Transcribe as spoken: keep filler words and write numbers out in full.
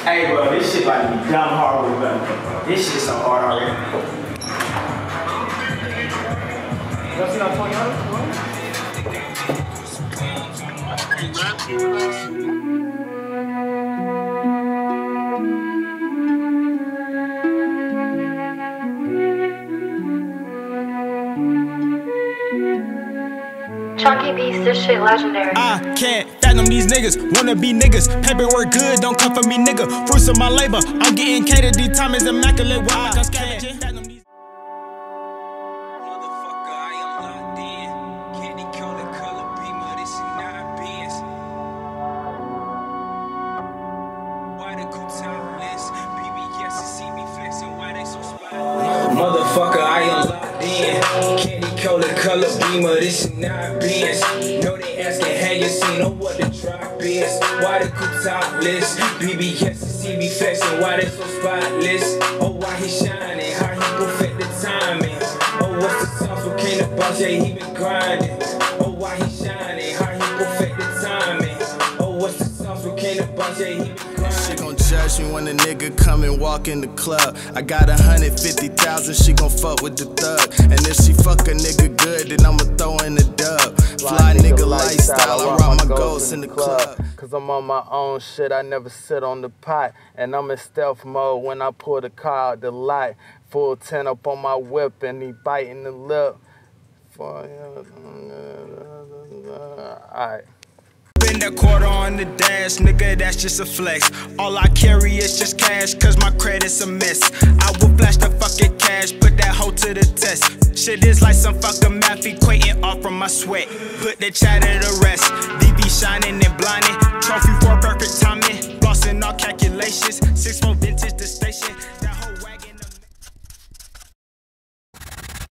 Hey, bro, this shit about to be dumb hard with bro. This shit so hard already. Y'all see that twenty dollars? Chunky beats, this shit legendary. I can't fathom these niggas, wanna be niggas. Paperwork good, don't come for me, nigga. Fruits of my labor, I'm getting catered. These time is immaculate. Wow, like I'm scavenging. Motherfucker, I am locked in. Candy color, color beamer, this is not Benz. Why the good topless? B B S and see me flexing, why they so spotless? Motherfucker, I am locked in. Candy color, color beamer, this is not Benz. Know they asking, have you seen know what the drop is? Why the good topless? B B S and see me flexing, why they so spotless? Oh, why he shining? How he perfect the timing? Oh, what's the sauce? What came the boss? Yeah, he been grinding. Oh, why he shining? How he perfect the timing? Oh, what's the sauce? What came the boss? Yeah, he been grinding. She gon' judge me when a nigga come and walk in the club. I got a hundred fifty thousand, she gon' fuck with the thug. And if she fuck a nigga good, then I'ma throw in the dub. Fly nigga lifestyle, I rock my ghosts in the club. Cause I'm on my own shit, I never sit on the pot. And I'm in stealth mode when I pull the car out the lot. Full ten up on my whip and he biting the lip. Alright. Spend a quarter on the dash, nigga, that's just a flex. All I carry is just cash, cause my credit's a mess. I will flash the fucking cash, put that hoe to the test. Shit is like some fucking math equating off from my sweat. Put the chat at the rest. D B shining and blinding. Trophy for perfect timing. Flossing all calculations. Six more